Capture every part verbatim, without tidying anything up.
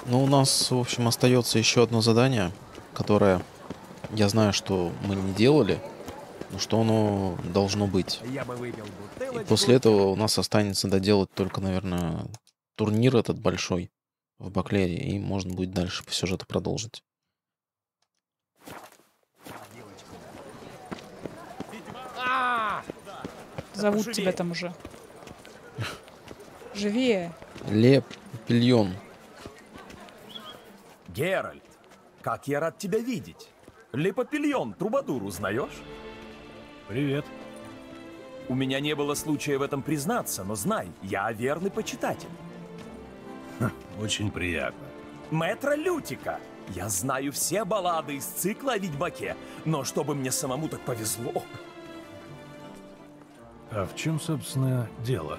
Ну, у нас, в общем, остается еще одно задание, которое я знаю, что мы не делали, но что оно должно быть. Я бы выпил И бутылочку. после этого у нас останется доделать только, наверное, турнир этот большой в Баклере, и можно будет дальше по сюжету продолжить. А! Зовут поживее. тебя там уже. Живее. Ле Пильон. Геральт, как я рад тебя видеть. Лепопильон, трубадур, узнаешь? Привет. У меня не было случая в этом признаться, но знай, я верный почитатель. Очень приятно. Мэтра Лютика. Я знаю все баллады из цикла о Ведьмаке, но чтобы мне самому так повезло. А в чем, собственно, дело?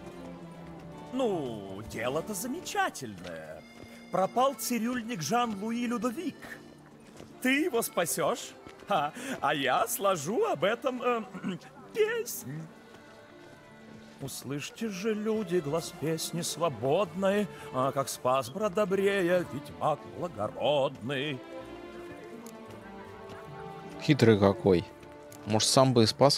Ну, дело-то замечательное. Пропал цирюльник Жан-Луи Людовик. Ты его спасешь, а, а я сложу об этом э, песнь. Услышьте же, люди, глаз песни свободной, а как спас Бродобрея ведьмак благородный. Хитрый какой. Может, сам бы и спас?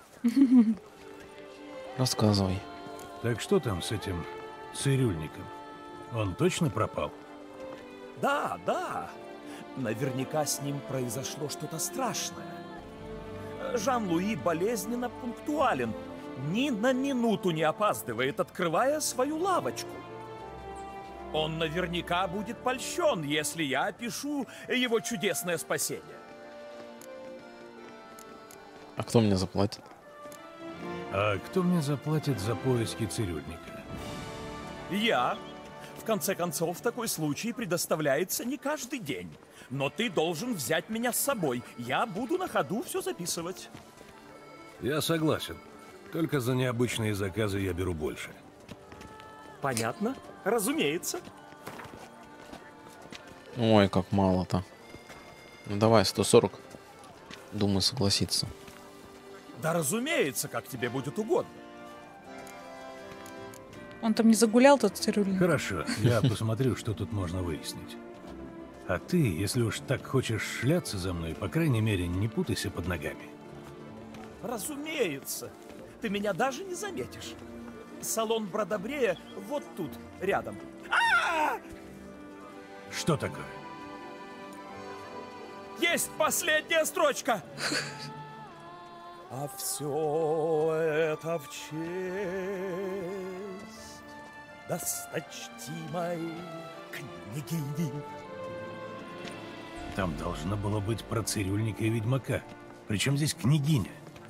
Рассказывай. Так что там с этим цирюльником? Он точно пропал? Да, да. Наверняка с ним произошло что-то страшное. Жан-Луи болезненно пунктуален. Ни на минуту не опаздывает, открывая свою лавочку. Он наверняка будет польщен, если я опишу его чудесное спасение. А кто мне заплатит? А кто мне заплатит за поиски цирюльника? Я. В конце концов, такой случай предоставляется не каждый день. Но ты должен взять меня с собой. Я буду на ходу все записывать. Я согласен. Только за необычные заказы я беру больше. Понятно? Разумеется. Ой, как мало-то. Ну давай, сто сорок. Думаю, согласиться. Да разумеется, как тебе будет угодно. Он там не загулял, тот цирюльник? Хорошо, я посмотрю, что тут можно выяснить. А ты, если уж так хочешь шляться за мной, по крайней мере, не путайся под ногами. Разумеется. Ты меня даже не заметишь. Салон Бродобрея вот тут, рядом. А-а-а! Что такое? Есть последняя строчка! А все это в честь досточтимой княгини. Там должно было быть про цирюльника и ведьмака. Причем здесь княгиня?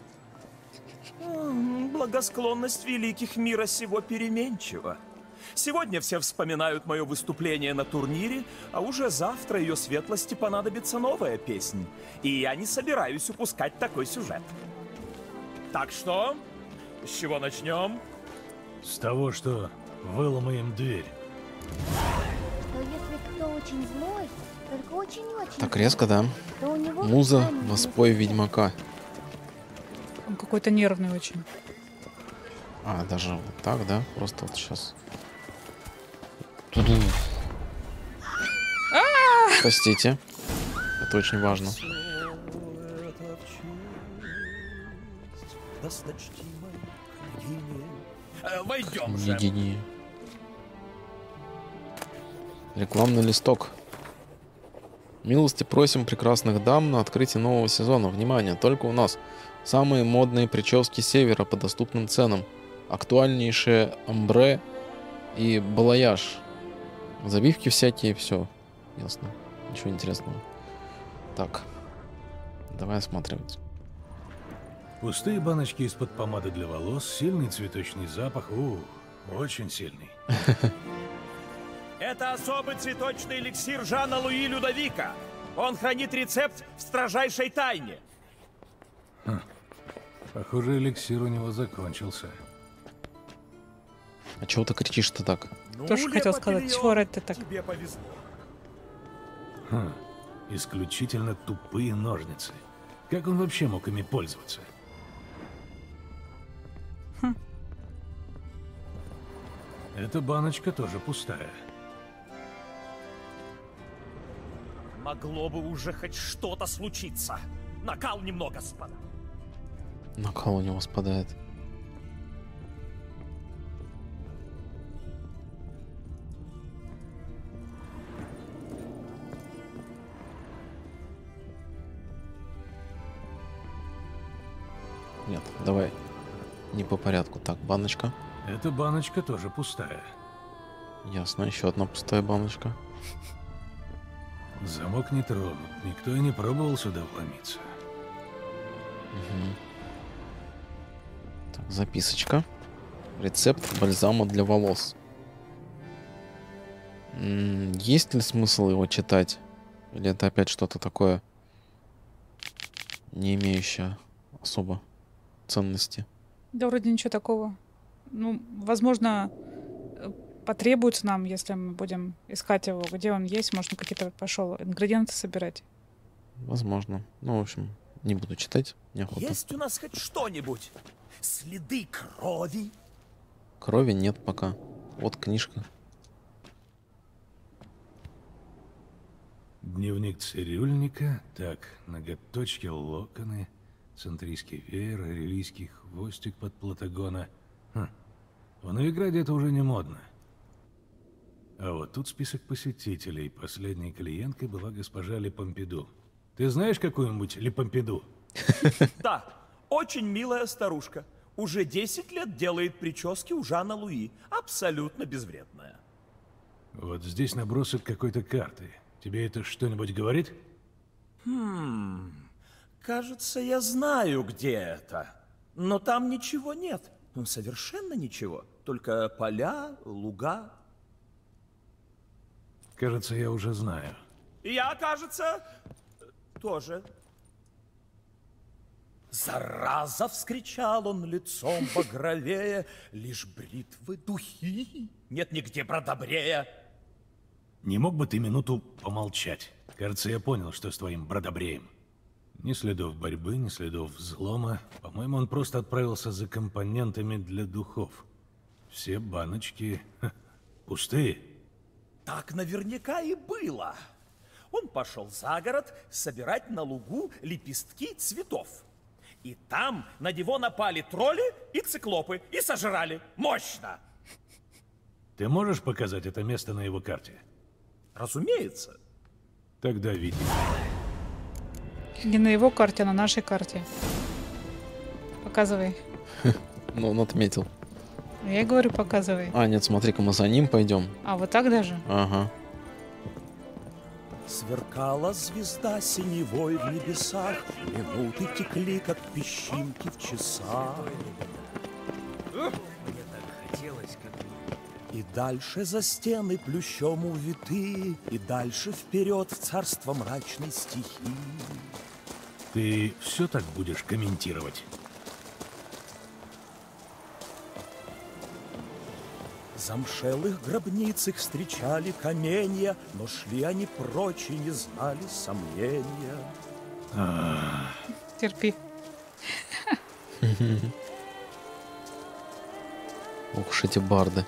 М, Благосклонность великих мира сего переменчива. Сегодня все вспоминают мое выступление на турнире, а уже завтра ее светлости понадобится новая песня. И я не собираюсь упускать такой сюжет. Так что, с чего начнем? С того, что выломаем дверь. Но если кто очень злой, только очень-очень... Так резко, да? то у него Муза, камень воспой вместо ведьмака. Он какой-то нервный очень. А, даже вот так, да? Просто вот сейчас. Простите. Это очень важно. Досточтимой княгине. Э, Войдем же. Княгини. Рекламный листок. Милости просим прекрасных дам на открытие нового сезона. Внимание, только у нас. Самые модные прически севера по доступным ценам. Актуальнейшие амбре и балаяж. Забивки всякие, все. Ясно. Ничего интересного. Так. Давай осматривать. Пустые баночки из-под помады для волос, сильный цветочный запах. У, очень сильный. Это особый цветочный эликсир Жана-Луи Людовика. Он хранит рецепт в строжайшей тайне. Похоже, эликсир у него закончился. А чего ты кричишь-то так? Ну, Тоже хотел сказать, Лепопильон, чего орать-то так? Тебе повезло. Хм, исключительно тупые ножницы. Как он вообще мог ими пользоваться? Хм. Эта баночка тоже пустая. Могло бы уже хоть что-то случиться. Накал немного спадал. Накал у него спадает. Нет, давай не по порядку. Так, баночка. Эта баночка тоже пустая. Ясно, еще одна пустая баночка. Замок не тронут. Никто и не пробовал сюда вломиться. Угу. Так, записочка. Рецепт бальзама для волос. М, Есть ли смысл его читать? Или это опять что-то такое, не имеющее особо ценности? Да вроде ничего такого. Ну, возможно, э, потребуется нам, если мы будем искать его, где он есть, может, он какие-то пошел ингредиенты собирать. Возможно. Ну, в общем, не буду читать, неохота. Есть у нас хоть что-нибудь? Следы крови? Крови нет пока. Вот книжка. Дневник цирюльника. Так, ноготочки, локоны, центрийский веер, релийский хвостик под Платагона. Хм. В Новиграде это уже не модно. А вот тут список посетителей. Последней клиенткой была госпожа Лепомпиду. Ты знаешь какую-нибудь Лепомпиду? Да, очень милая старушка. Уже десять лет делает прически у Жана Луи. Абсолютно безвредная. Вот здесь набросок какой-то карты. Тебе это что-нибудь говорит? Хм, кажется, я знаю, где это. Но там ничего нет. Ну, совершенно ничего. Только поля, луга. Кажется, я уже знаю. И я, кажется, тоже. Зараза! — вскричал он лицом багровее. Лишь бритвы духи. Нет нигде бродобрея. Не мог бы ты минуту помолчать? Кажется, я понял, что с твоим бродобреем. Ни следов борьбы, ни следов взлома. По-моему, он просто отправился за компонентами для духов. Все баночки ха, пустые. Так наверняка и было. Он пошел за город собирать на лугу лепестки цветов. И там на него напали тролли и циклопы и сожрали. Мощно! Ты можешь показать это место на его карте? Разумеется. Тогда види. Не на его карте, а на нашей карте. Показывай. Ну, он отметил. Я говорю, показывай. А, нет, смотри-ка, мы за ним пойдем. А вот так даже? Ага. Сверкала звезда синевой в небесах, минуты текли, как песчинки в часах. Мне так хотелось, как... И дальше за стены плющом увиты, и дальше вперед в царство мрачной стихии. Ты все так будешь комментировать? Замшелых гробниц их встречали каменья, но шли они прочь и не знали сомнения. Терпи. Ух уж эти барды.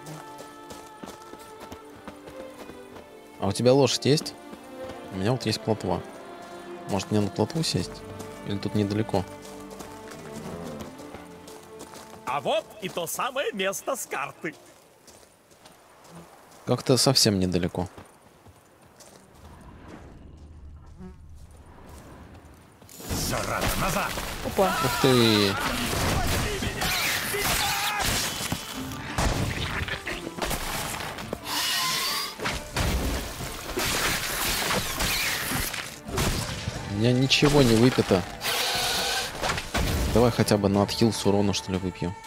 А у тебя лошадь есть? У меня вот есть плотва. Может, мне на плотву сесть? Или тут недалеко? А вот и то самое место с карты. Как-то совсем недалеко. Зараза, назад! Опа. Ух ты! У меня ничего не выпито. Давай хотя бы на отхил с урона, что ли, выпью.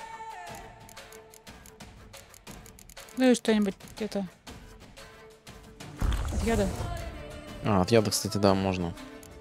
Ну и что-нибудь где-то. От яда. А, от яда, кстати, да, можно.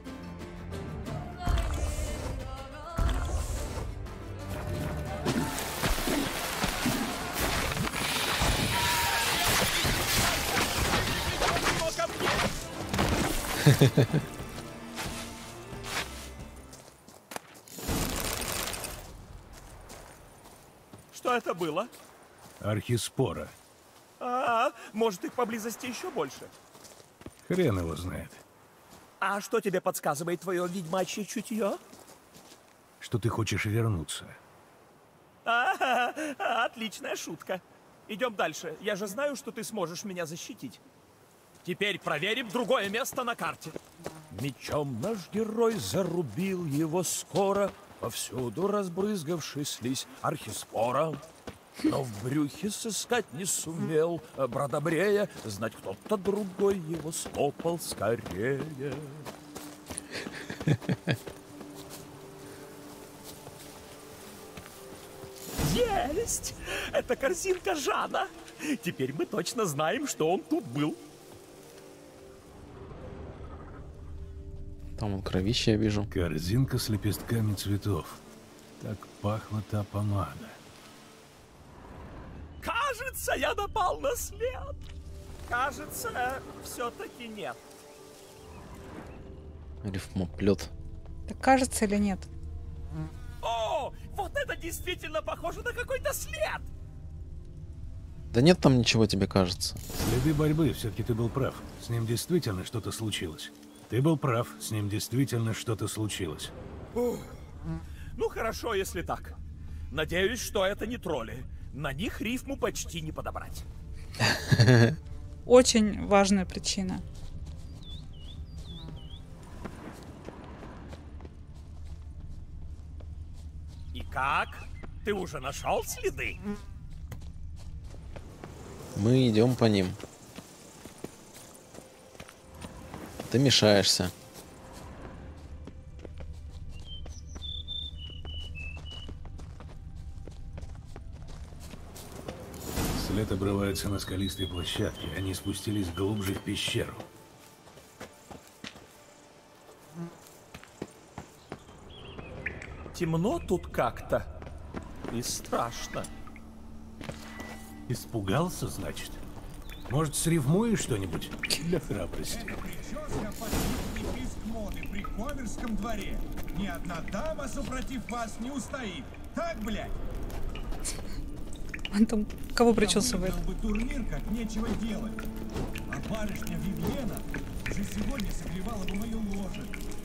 Что это было? Архиспора. А, может, их поблизости еще больше? Хрен его знает. А что тебе подсказывает твое ведьмачье чутье? Что ты хочешь вернуться. А, отличная шутка. Идем дальше. Я же знаю, что ты сможешь меня защитить. Теперь проверим другое место на карте. Мечом наш герой зарубил его скоро, повсюду разбрызгавший слизь архиспора. Но в брюхе сыскать не сумел, бродобрея, знать кто-то другой его скопал скорее. Есть! Это корзинка Жана. Теперь мы точно знаем, что он тут был. Там он кровище, я вижу. Корзинка с лепестками цветов. Так пахла та помада. Кажется, я напал на след. Кажется, все-таки нет. Рифмоплет. Так кажется или нет? О, вот это действительно похоже на какой-то след. Да нет там ничего, тебе кажется. Следы борьбы, все-таки ты был прав. С ним действительно что-то случилось. Ты был прав, с ним действительно что-то случилось. Ух. Ну хорошо, если так. Надеюсь, что это не тролли. На них рифму почти не подобрать. Очень важная причина. И как? Ты уже нашел следы? Мы идем по ним. Ты мешаешься. След обрывается на скалистой площадке. Они спустились глубже в пещеру. Темно тут как-то. И страшно. Испугался, значит? Может, срифмуешь что-нибудь для храбрости? Прическа последний писк моды при Коверском дворе. Ни одна дама, супротив вас, не устоит. Так, блядь? Он там кого причесывает? Я бы турнир, как нечего делать. А барышня Вивьена уже сегодня согревала бы мою ложе.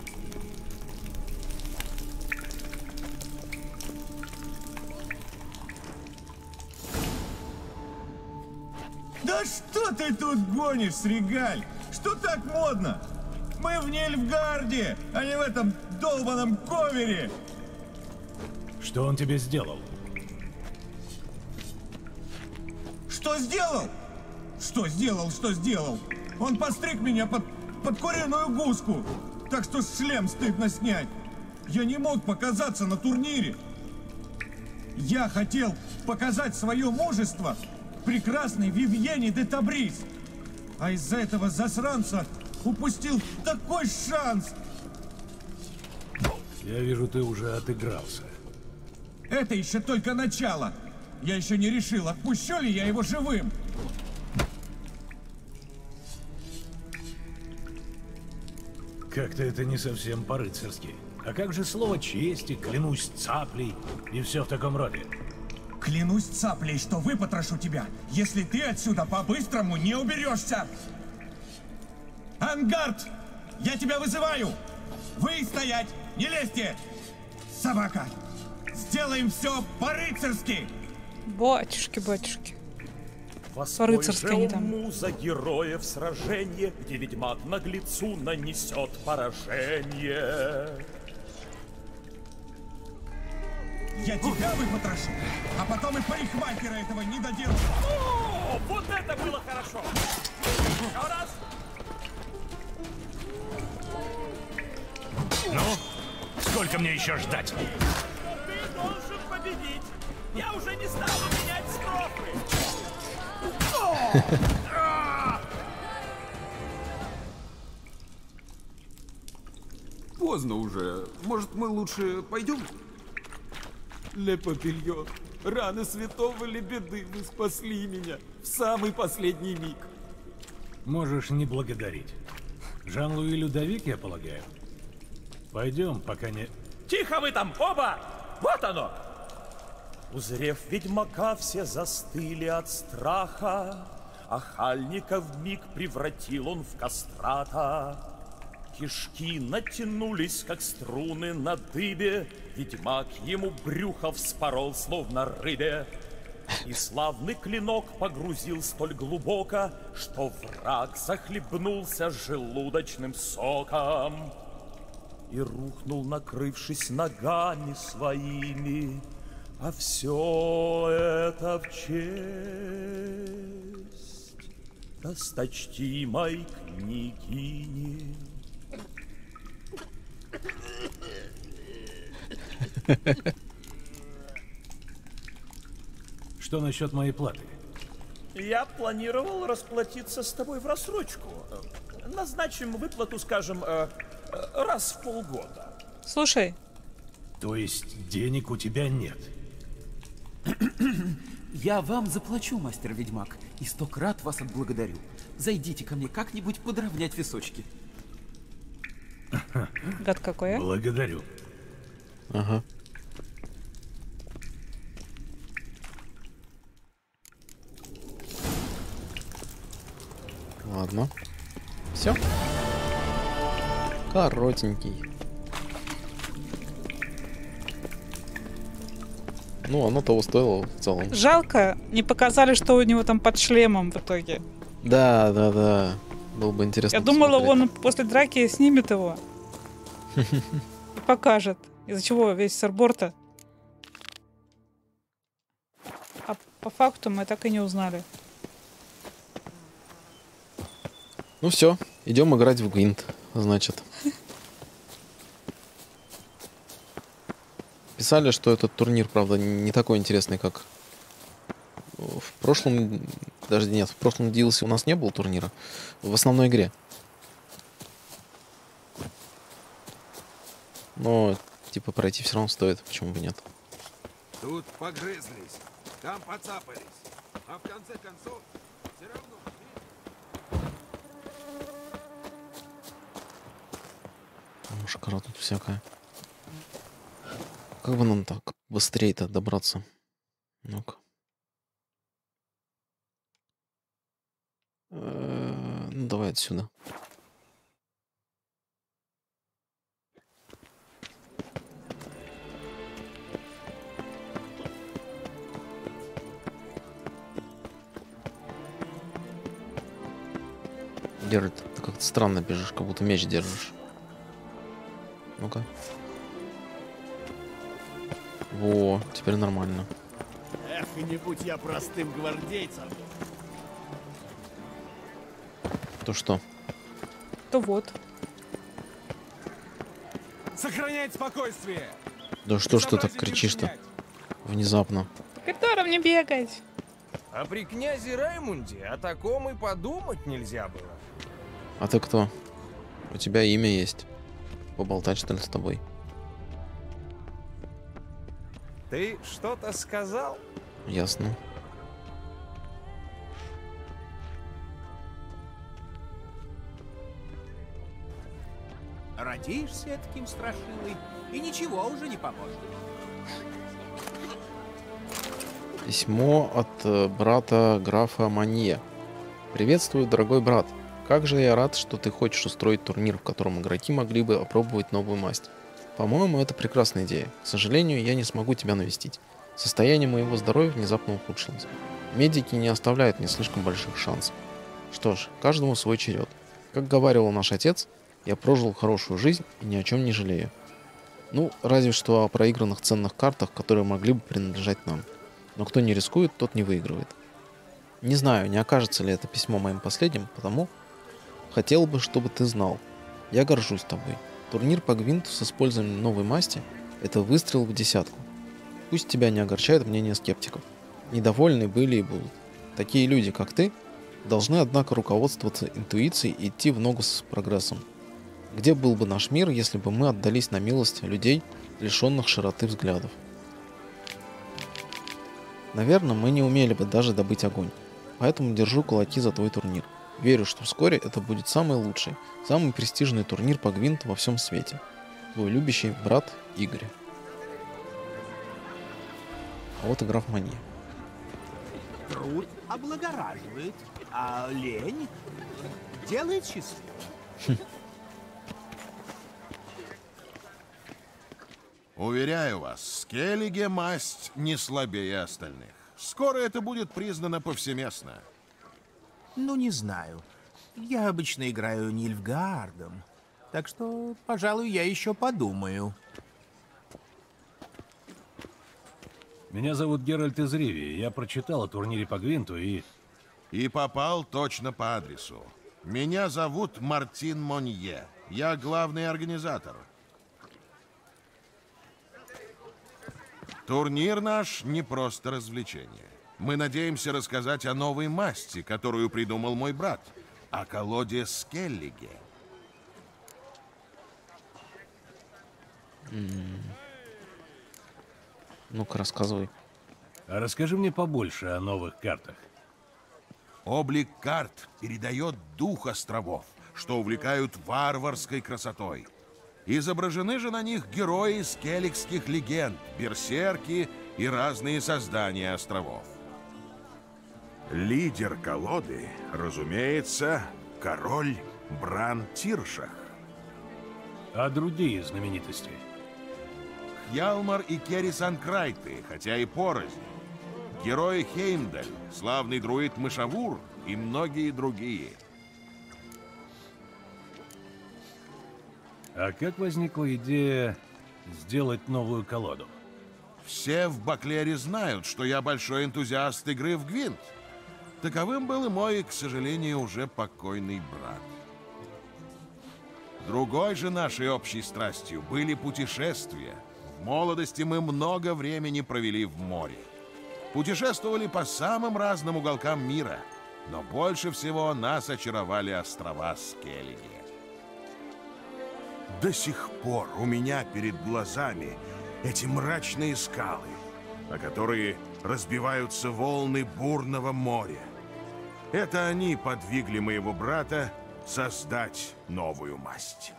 Да что ты тут гонишь, Сригаль? Что так модно? Мы в Нильфгарде, а не в этом долбаном Ковере. Что он тебе сделал? Что сделал? Что сделал, что сделал? Он постриг меня под, под куриную гуску. Так что шлем стыдно снять. Я не мог показаться на турнире. Я хотел показать свое мужество прекрасной Вивьене де Табрис. А из-за этого засранца упустил такой шанс. Я вижу, ты уже отыгрался. Это еще только начало. Я еще не решил, отпущу ли я его живым. Как-то это не совсем по-рыцарски. А как же слово чести, клянусь цаплей и все в таком роде? Клянусь цаплей, что выпотрошу тебя, если ты отсюда по-быстрому не уберешься. Ангард, я тебя вызываю. Вы стоять, не лезьте. Собака, сделаем все по-рыцарски. Батюшки, батюшки. По-рыцарски они там. муза героев сражение, где ведьмак наглецу нанесет поражение. Я тебя выпотрошу, а потом и парикмахера этого не доделаю. О, вот это было хорошо! Еще раз! Ну, сколько мне еще ждать? Ты должен победить! Я уже не стану менять строфы! Поздно уже. Может, мы лучше пойдем? Ле Папильон, раны святого Лебеды, вы спасли меня в самый последний миг. Можешь не благодарить. Жан-Луи Людовик, я полагаю. Пойдем, пока не... Тихо вы там, оба! Вот оно! Узрев ведьмака, все застыли от страха, а Хальника вмиг превратил он в кастрата. Кишки натянулись, как струны на дыбе, ведьмак ему брюхо вспорол, словно рыбе. И славный клинок погрузил столь глубоко, что враг захлебнулся желудочным соком и рухнул, накрывшись ногами своими. А все это в честь досточтимой княгини. Что насчет моей платы? Я планировал расплатиться с тобой в рассрочку. Назначим выплату, скажем, э, э, раз в полгода. Слушай, То есть денег у тебя нет? Я вам заплачу, мастер-ведьмак, и сто крат вас отблагодарю. Зайдите ко мне как-нибудь подровнять височки. гад какой, а? Благодарю. Ага. Ладно. Все. Коротенький. Ну, оно того стоило в целом. Жалко, не показали, что у него там под шлемом в итоге. Да, да, да. Было бы интересно. Я думала, посмотреть. он после драки снимет его. И покажет. Из-за чего весь сырбор-то. А по факту мы так и не узнали. Ну все, идем играть в Гвинт, значит. Писали, что этот турнир, правда, не такой интересный, как в прошлом. Даже нет, в прошлом ди эл си у нас не было турнира. В основной игре. Но, типа, пройти все равно стоит, почему бы нет. Тут погрызлись, там поцапались, а в конце концов все равно... Мушкара тут всякая. Как бы нам так быстрее-то добраться? Ну-ка. Э, Ну, давай отсюда. Геральт, ты как-то странно бежишь, как будто меч держишь. Ну-ка. Во, теперь нормально. Эх, и не будь я простым гвардейцем. То что? То вот. Сохранять спокойствие! Да что ж ты так кричишь-то? Внезапно. Которым не бегать. А при князе Раймунде о таком и подумать нельзя было. А ты кто? У тебя имя есть. Поболтать, что ли, с тобой? Ты что-то сказал? Ясно. Родишься таким страшилой, и ничего уже не поможет. Письмо от э, брата графа Манье. Приветствую, дорогой брат. Как же я рад, что ты хочешь устроить турнир, в котором игроки могли бы опробовать новую масть. По-моему, это прекрасная идея. К сожалению, я не смогу тебя навестить. Состояние моего здоровья внезапно ухудшилось. Медики не оставляют мне слишком больших шансов. Что ж, каждому свой черед. Как говаривал наш отец, я прожил хорошую жизнь и ни о чем не жалею. Ну, разве что о проигранных ценных картах, которые могли бы принадлежать нам. Но кто не рискует, тот не выигрывает. Не знаю, не окажется ли это письмо моим последним, потому хотел бы, чтобы ты знал. Я горжусь тобой. Турнир по Гвинту с использованием новой масти – это выстрел в десятку. Пусть тебя не огорчает мнение скептиков. Недовольны были и будут. Такие люди, как ты, должны, однако, руководствоваться интуицией и идти в ногу с прогрессом. Где был бы наш мир, если бы мы отдались на милость людей, лишенных широты взглядов? Наверное, мы не умели бы даже добыть огонь. Поэтому держу кулаки за твой турнир. Верю, что вскоре это будет самый лучший, самый престижный турнир по Гвинту во всем свете. Твой любящий брат Игорь. А вот и граф Манье. Труд облагораживает, а лень делает счастливым. Уверяю вас, Скеллиге масть не слабее остальных. Скоро это будет признано повсеместно. Ну, не знаю. Я обычно играю Нильфгаардом. Так что, пожалуй, я еще подумаю. Меня зовут Геральт из Ривии. Я прочитал о турнире по Гвинту и... И попал точно по адресу. Меня зовут Мартин Монье. Я главный организатор. Турнир наш не просто развлечение. Мы надеемся рассказать о новой масти, которую придумал мой брат, о колоде Скеллиге. М. Ну-ка, рассказывай. А расскажи мне побольше о новых картах. Облик карт передает дух островов, что увлекают варварской красотой. Изображены же на них герои скеллигских легенд, берсерки и разные создания островов. Лидер колоды, разумеется, король Бран Тиршах. А другие знаменитости? Хьялмар и Керрис Анкрайты, хотя и порознь. Герои Хеймдаль, славный друид Мышавур и многие другие. А как возникла идея сделать новую колоду? Все в Баклере знают, что я большой энтузиаст игры в Гвинт. Таковым был и мой, к сожалению, уже покойный брат. Другой же нашей общей страстью были путешествия. В молодости мы много времени провели в море. Путешествовали по самым разным уголкам мира, но больше всего нас очаровали острова Скеллиге. До сих пор у меня перед глазами эти мрачные скалы, о которые разбиваются волны бурного моря. Это они подвигли моего брата создать новую масть.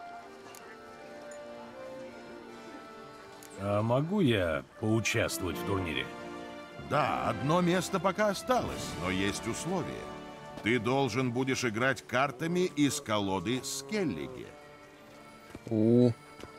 А могу я поучаствовать в турнире? Да, одно место пока осталось, но есть условия. Ты должен будешь играть картами из колоды Скеллиге. У.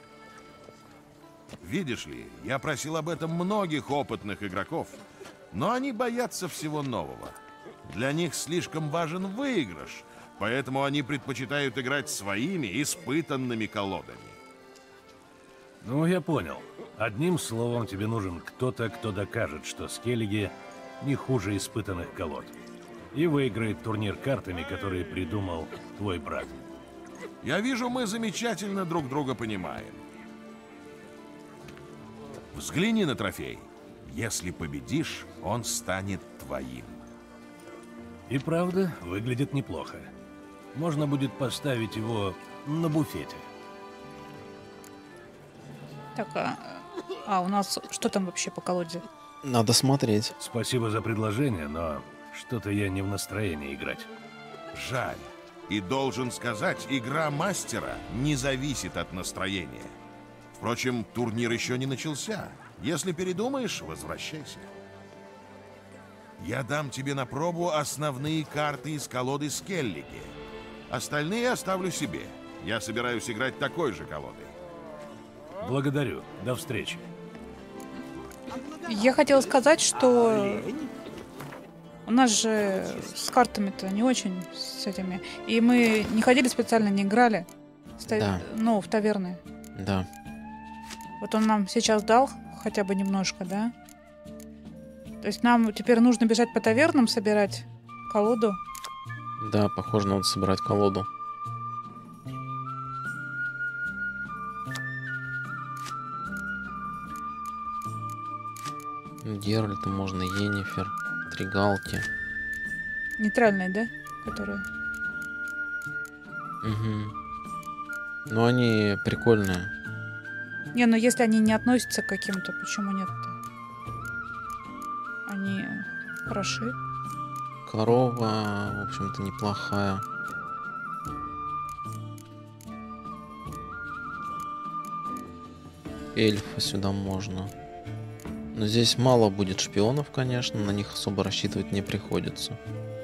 Видишь ли, я просил об этом многих опытных игроков, но они боятся всего нового. Для них слишком важен выигрыш, поэтому они предпочитают играть своими испытанными колодами. Ну, я понял. Одним словом, тебе нужен кто-то, кто докажет, что Скеллиге не хуже испытанных колод. И выиграет турнир картами, которые придумал твой брат. Я вижу, мы замечательно друг друга понимаем. Взгляни на трофей. Если победишь, он станет твоим. И правда, выглядит неплохо. Можно будет поставить его на буфете. Так, а, а у нас что там вообще по колоде? Надо смотреть. Спасибо за предложение, но что-то я не в настроении играть. Жаль. И должен сказать, игра мастера не зависит от настроения. Впрочем, турнир еще не начался. Если передумаешь, возвращайся. Я дам тебе на пробу основные карты из колоды Скеллиге. Остальные оставлю себе. Я собираюсь играть такой же колодой. Благодарю. До встречи. Я хотела сказать, что у нас же с картами-то не очень с этими. И мы не ходили специально, не играли. Ста- Да. Ну, в таверны. Да. Вот он нам сейчас дал хотя бы немножко, да? То есть нам теперь нужно бежать по тавернам, собирать колоду. Да, похоже, надо собирать колоду. Геральта можно, Йеннифер, Тригалки. Нейтральные, да? Которые. Угу. Ну, они прикольные. Не, ну если они не относятся к каким-то, почему нет-то? Они хороши. Корова, в общем-то, неплохая. Эльфа сюда можно. Но здесь мало будет шпионов, конечно, на них особо рассчитывать не приходится.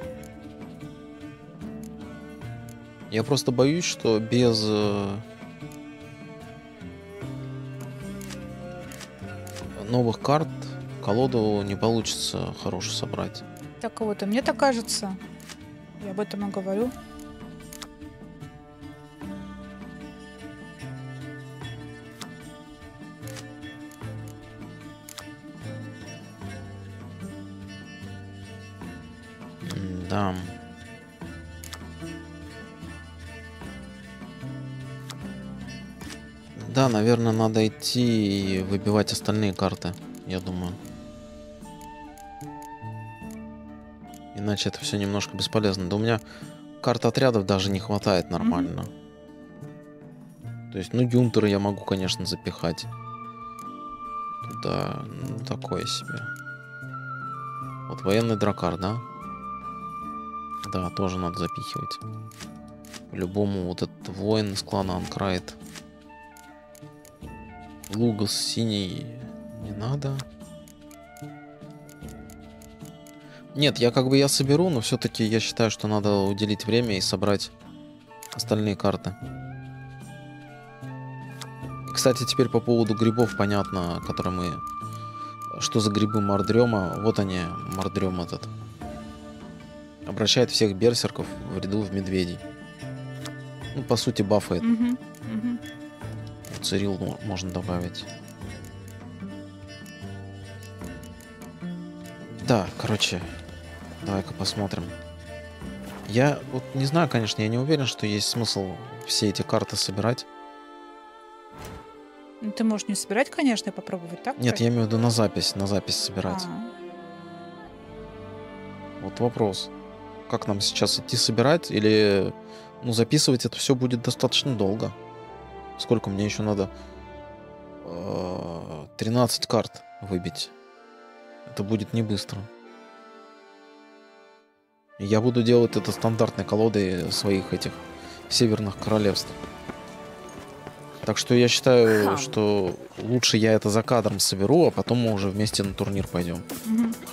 Я просто боюсь, что без... э, новых карт колоду не получится хорошую собрать. Так вот, и мне так кажется. Я об этом и говорю. Да. Да, наверное, надо идти и выбивать остальные карты, я думаю. Иначе это все немножко бесполезно. Да у меня карт отрядов даже не хватает нормально. Mm-hmm. То есть, ну, юнтеры я могу, конечно, запихать. Туда, ну, такое себе. Вот военный дракар, да? Да, тоже надо запихивать. По-любому вот этот воин из клана Анкрайт. Лугас синий не надо. Нет, я как бы я соберу, но все-таки я считаю, что надо уделить время и собрать остальные карты. Кстати, теперь по поводу грибов понятно, которые мы... Что за грибы Мордрема? Вот они, Мордрем этот. Обращает всех берсерков в ряду в медведей. Ну, по сути, бафает. Mm-hmm. Mm-hmm. Цирил можно добавить. Да, короче, давай-ка посмотрим. Я вот не знаю, конечно, я не уверен, что есть смысл все эти карты собирать. Ну, ты можешь не собирать, конечно, и попробовать так. Нет, я имею в виду на запись, на запись собирать. А-а-а. Вот вопрос. Как нам сейчас идти собирать? Или, ну, записывать это все будет достаточно долго. Сколько мне еще надо? тринадцать карт выбить. Это будет не быстро. Я буду делать это стандартной колодой своих этих северных королевств. Так что я считаю, что лучше я это за кадром соберу, а потом мы уже вместе на турнир пойдем. Угу.